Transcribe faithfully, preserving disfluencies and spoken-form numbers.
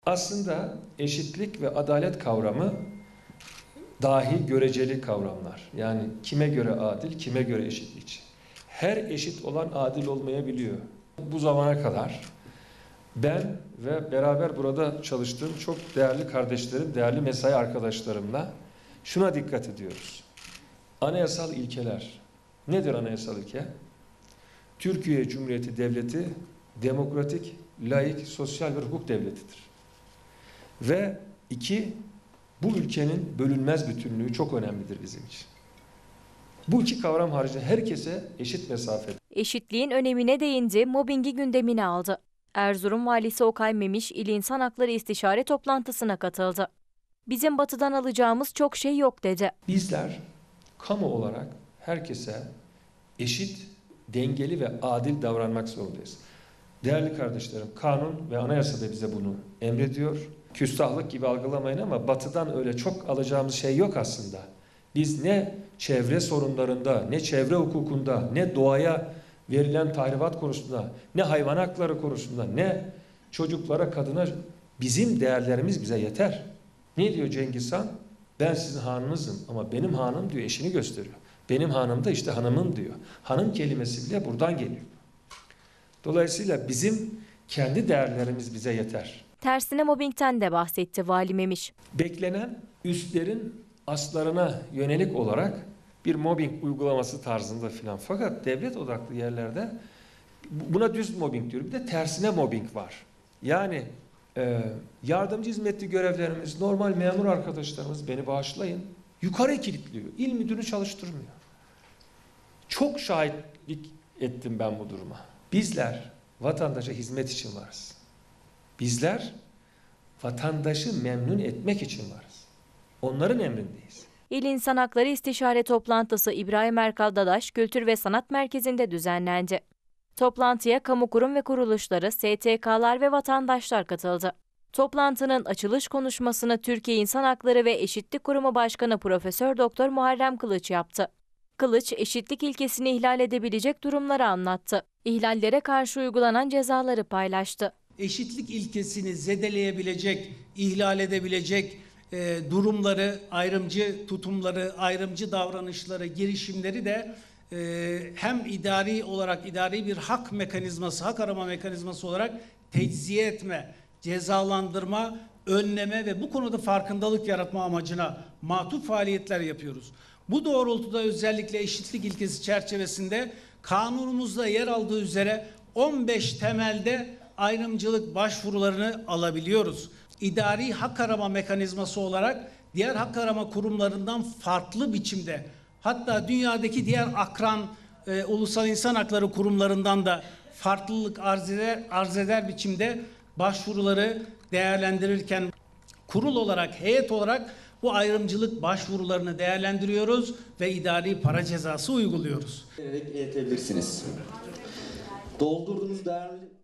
Aslında eşitlik ve adalet kavramı dahi göreceli kavramlar. Yani kime göre adil, kime göre eşitlikçi. Her eşit olan adil olmayabiliyor. Bu zamana kadar ben ve beraber burada çalıştığım çok değerli kardeşlerim, değerli mesai arkadaşlarımla şuna dikkat ediyoruz. Anayasal ilkeler. Nedir anayasal ilke? Türkiye Cumhuriyeti Devleti demokratik, laik, sosyal bir hukuk devletidir. Ve iki, bu ülkenin bölünmez bütünlüğü çok önemlidir bizim için. Bu iki kavram haricinde herkese eşit mesafede. Eşitliğin önemine değindi, mobbingi gündemine aldı. Erzurum Valisi Okay Memiş, İl İnsan Hakları İstişare Toplantısına katıldı. Bizim batıdan alacağımız çok şey yok dedi. Bizler kamu olarak herkese eşit, dengeli ve adil davranmak zorundayız. Değerli kardeşlerim, kanun ve anayasa da bize bunu emrediyor. Küstahlık gibi algılamayın ama batıdan öyle çok alacağımız şey yok aslında. Biz ne çevre sorunlarında, ne çevre hukukunda, ne doğaya verilen tahribat konusunda, ne hayvan hakları konusunda, ne çocuklara, kadına bizim değerlerimiz bize yeter. Ne diyor Cengiz Han? Ben sizin hanınızım ama benim hanım diyor, eşini gösteriyor. Benim hanım da işte hanımım diyor. Hanım kelimesi bile buradan geliyor. Dolayısıyla bizim kendi değerlerimiz bize yeter. Tersine mobbingten de bahsetti Vali Memiş. Beklenen üstlerin aslarına yönelik olarak bir mobbing uygulaması tarzında filan. Fakat devlet odaklı yerlerde buna düz mobbing diyorum. Bir de tersine mobbing var. Yani e, yardımcı hizmetli görevlerimiz, normal memur arkadaşlarımız, beni bağışlayın, yukarı kilitliyor. İl müdürü çalıştırmıyor. Çok şahitlik ettim ben bu duruma. Bizler vatandaşa hizmet için varız. Bizler vatandaşı memnun etmek için varız. Onların emrindeyiz. İl İnsan Hakları İstişare Toplantısı İbrahim Erkal Dadaş Kültür ve Sanat Merkezi'nde düzenlendi. Toplantıya kamu kurum ve kuruluşları, S T K'lar ve vatandaşlar katıldı. Toplantının açılış konuşmasını Türkiye İnsan Hakları ve Eşitlik Kurumu Başkanı Profesör Doktor Muharrem Kılıç yaptı. Kılıç, eşitlik ilkesini ihlal edebilecek durumları anlattı. İhlallere karşı uygulanan cezaları paylaştı. Eşitlik ilkesini zedeleyebilecek, ihlal edebilecek e, durumları, ayrımcı tutumları, ayrımcı davranışları, girişimleri de e, hem idari olarak idari bir hak mekanizması, hak arama mekanizması olarak tecziye etme, cezalandırma, önleme ve bu konuda farkındalık yaratma amacına matuf faaliyetler yapıyoruz. Bu doğrultuda özellikle eşitlik ilkesi çerçevesinde kanunumuzda yer aldığı üzere on beş temelde ayrımcılık başvurularını alabiliyoruz. İdari hak arama mekanizması olarak diğer hak arama kurumlarından farklı biçimde, hatta dünyadaki diğer akran e, ulusal insan hakları kurumlarından da farklılık arz eder, arz eder biçimde başvuruları değerlendirirken kurul olarak, heyet olarak bu ayrımcılık başvurularını değerlendiriyoruz ve idari para cezası uyguluyoruz. Eğitebilirsiniz. Doldurduğunuz değerli